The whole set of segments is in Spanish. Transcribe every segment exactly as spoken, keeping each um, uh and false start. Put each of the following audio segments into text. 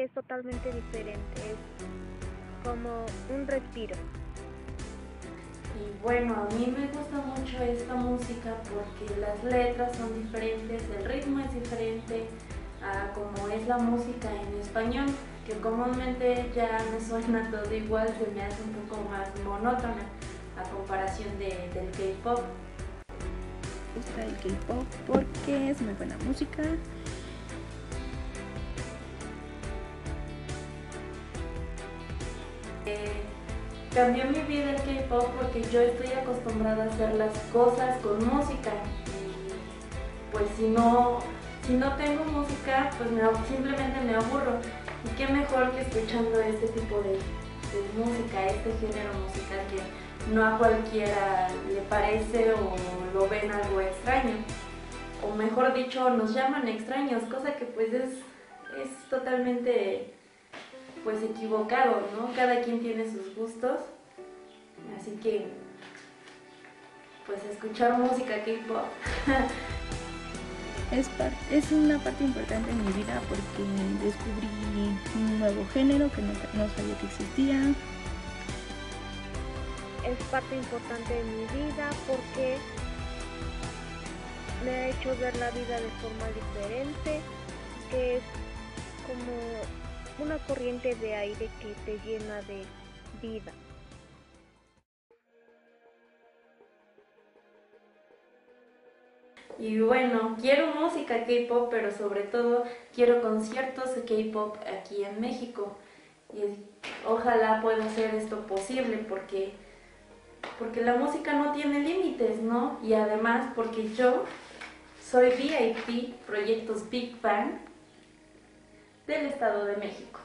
porque es totalmente diferente, es como un respiro. Y bueno, a mí me gusta mucho esta música porque las letras son diferentes, el ritmo es diferente a como es la música en español, que comúnmente ya me suena todo igual, se me hace un poco más monótona a comparación de, del K-pop. Me gusta el K-pop porque es muy buena música. Eh, cambió mi vida el K-pop porque yo estoy acostumbrada a hacer las cosas con música y pues si no, si no tengo música pues me, simplemente me aburro, y qué mejor que escuchando este tipo de, de música, este género musical que no a cualquiera le parece o lo ven algo extraño, o mejor dicho nos llaman extraños, cosa que pues es, es totalmente pues equivocado, ¿no? Cada quien tiene sus gustos, así que pues escuchar música K-pop es, es una parte importante en mi vida porque descubrí un nuevo género que no, no sabía que existía. Es parte importante de mi vida porque me ha hecho ver la vida de forma diferente, que es como una corriente de aire que te llena de vida. Y bueno, quiero música K-pop, pero sobre todo quiero conciertos de K-pop aquí en México. Y ojalá pueda hacer esto posible porque, porque la música no tiene límites, ¿no? Y además porque yo soy V I P Proyectos Big Bang del Estado de México.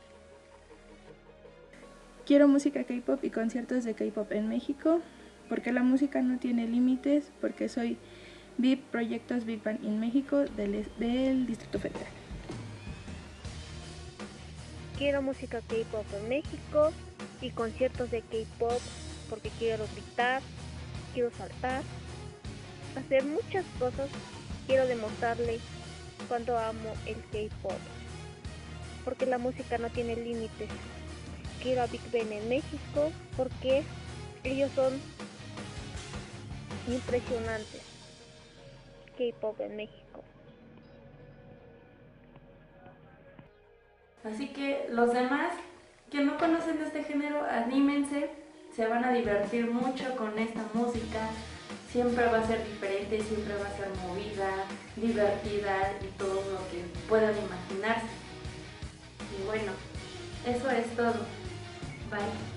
Quiero música K-pop y conciertos de K-pop en México porque la música no tiene límites, porque soy V I P Proyectos Big Bang en México del, del Distrito Federal. Quiero música K-pop en México y conciertos de K-pop porque quiero gritar, quiero saltar, hacer muchas cosas. Quiero demostrarle cuánto amo el K-pop porque la música no tiene límites. Quiero a Big Bang en México porque ellos son impresionantes. K-pop en México. Así que los demás que no conocen este género, anímense, se van a divertir mucho con esta música. Siempre va a ser diferente, siempre va a ser movida, divertida y todo lo que puedan imaginarse. Y bueno, eso es todo. Bye.